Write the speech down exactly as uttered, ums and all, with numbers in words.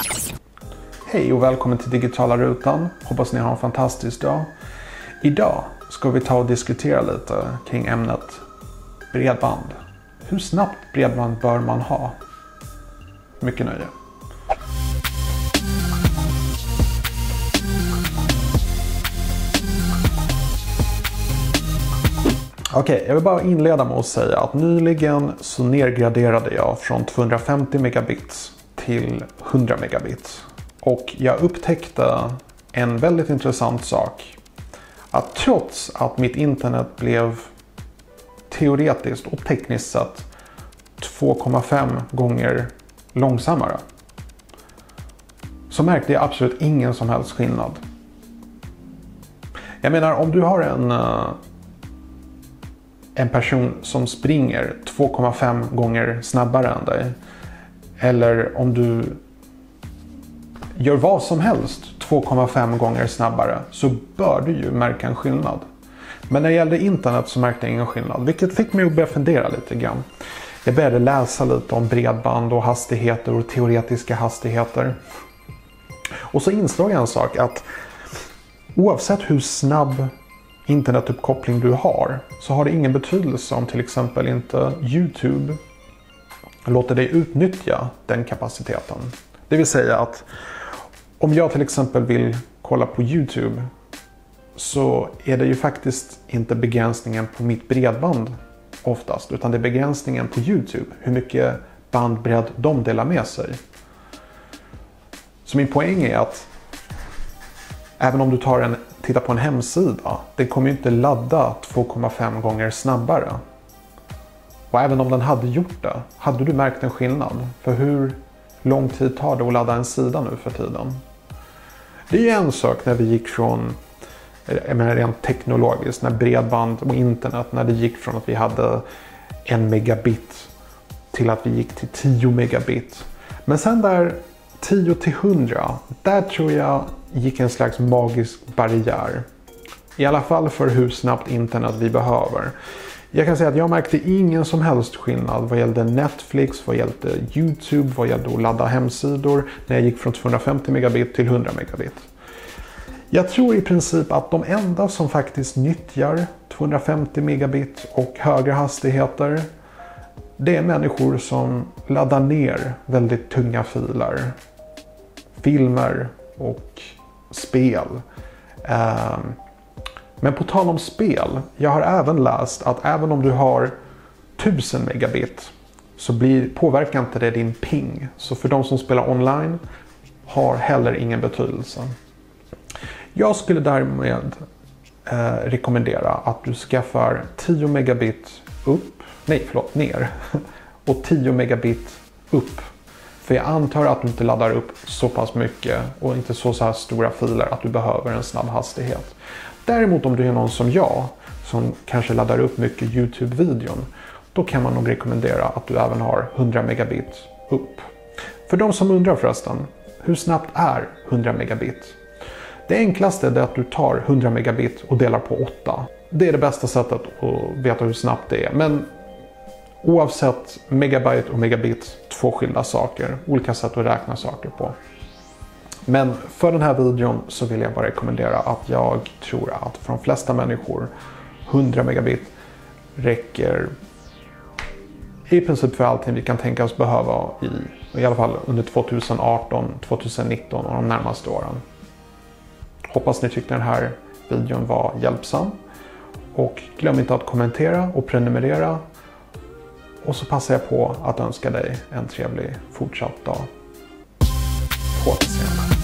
Hej och välkommen till Digitala Rutan. Hoppas ni har en fantastisk dag. Idag ska vi ta och diskutera lite kring ämnet bredband. Hur snabbt bredband bör man ha? Mycket nöje. Okej, okay, jag vill bara inleda med att säga att nyligen så nedgraderade jag från tvåhundrafemtio megabit till hundra megabit. Och jag upptäckte en väldigt intressant sak. Att trots att mitt internet blev teoretiskt och tekniskt sett två komma fem gånger långsammare, så märkte jag absolut ingen som helst skillnad. Jag menar, om du har en, en person som springer två komma fem gånger snabbare än dig, eller om du gör vad som helst två komma fem gånger snabbare, så bör du ju märka en skillnad. Men när det gällde internet så märkte jag ingen skillnad, vilket fick mig att börja fundera lite grann. Jag började läsa lite om bredband och hastigheter och teoretiska hastigheter. Och så insåg jag en sak, att oavsett hur snabb internetuppkoppling du har, så har det ingen betydelse om till exempel inte YouTube låter dig utnyttja den kapaciteten. Det vill säga att om jag till exempel vill kolla på YouTube, så är det ju faktiskt inte begränsningen på mitt bredband oftast, utan det är begränsningen på YouTube, hur mycket bandbredd de delar med sig. Så min poäng är att även om du tar en, tittar på en hemsida, den kommer ju inte ladda två komma fem gånger snabbare. Och även om den hade gjort det, hade du märkt en skillnad? För hur lång tid tar det att ladda en sida nu för tiden? Det är ju en sak när vi gick från, jag menar rent teknologiskt, när bredband och internet, när det gick från att vi hade en megabit till att vi gick till tio megabit. Men sen där tio till hundra, där tror jag gick en slags magisk barriär. I alla fall för hur snabbt internet vi behöver. Jag kan säga att jag märkte ingen som helst skillnad vad gällde Netflix, vad gällde YouTube, vad gällde att ladda hemsidor när jag gick från tvåhundrafemtio megabit till hundra megabit. Jag tror i princip att de enda som faktiskt nyttjar tvåhundrafemtio megabit och högre hastigheter, det är människor som laddar ner väldigt tunga filer, filmer och spel. Men på tal om spel, jag har även läst att även om du har tusen megabit så blir, påverkar inte det din ping. Så för de som spelar online har heller ingen betydelse. Jag skulle därmed eh, rekommendera att du skaffar tio megabit upp, nej förlåt, ner och tio megabit upp. För jag antar att du inte laddar upp så pass mycket och inte så, så här stora filer att du behöver en snabb hastighet. Däremot om du är någon som jag, som kanske laddar upp mycket YouTube-videon, då kan man nog rekommendera att du även har hundra megabit upp. För de som undrar förresten, hur snabbt är hundra megabit? Det enklaste är att du tar hundra megabit och delar på åtta. Det är det bästa sättet att veta hur snabbt det är. Men oavsett, megabyte och megabit, två skilda saker. Olika sätt att räkna saker på. Men för den här videon så vill jag bara rekommendera att jag tror att för de flesta människor hundra megabit räcker i princip för allting vi kan tänka oss behöva i, i alla fall under tjugoarton, tjugonitton och de närmaste åren. Hoppas ni tyckte den här videon var hjälpsam. Och glöm inte att kommentera och prenumerera. Och så passar jag på att önska dig en trevlig fortsatt dag. På återseende.